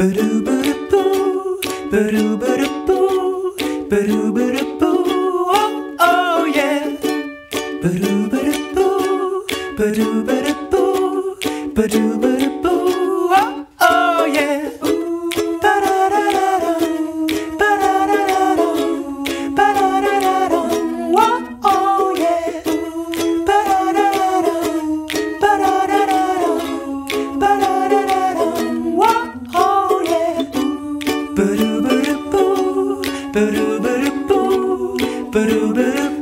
Ba-doo-ba-da-boo, ba-doo-ba-da-boo, ba-doo-ba-da-boo, oh, oh yeah. Ba-doo-ba-da-boo, ba-doo-ba-da-boo, ba-doo-ba-da-boo, oh, oh yeah. Ba-da-da-da-dum, ba-da-da-da-dum, ba-da-da-da-dum, oh, oh yeah. Ba-da-da-da-dum, ba-da-da-da-dum, ba-da-da-da-dum, oh, oh yeah. Ba-doo-ba-da-boo, ba-doo-ba-da-boo, ba-doo-ba-da-boo.